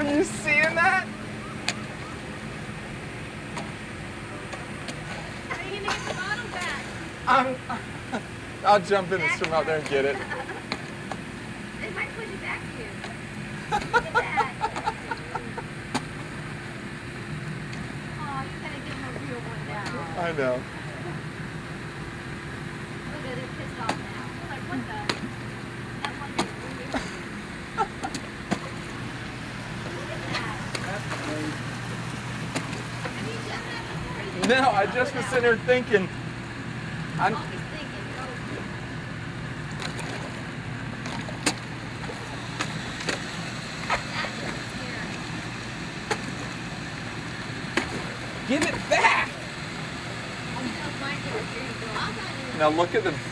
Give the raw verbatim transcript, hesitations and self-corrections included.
Are you seeing that? How are you going to get the bottle back? I'm, I'll jump in and swim out there and get it. It might push it back to you. Look at that. Oh, you gotta give him a real one now. I know. Look at it, pissed off now. They're like, what the? That one is weird. Look at that. Have you done that before? You No, I just was sitting there thinking. I'm, always thinking. Oh. That's scary. give it back. Oh, no, mine goes. Here you go. I'll go. Now look at the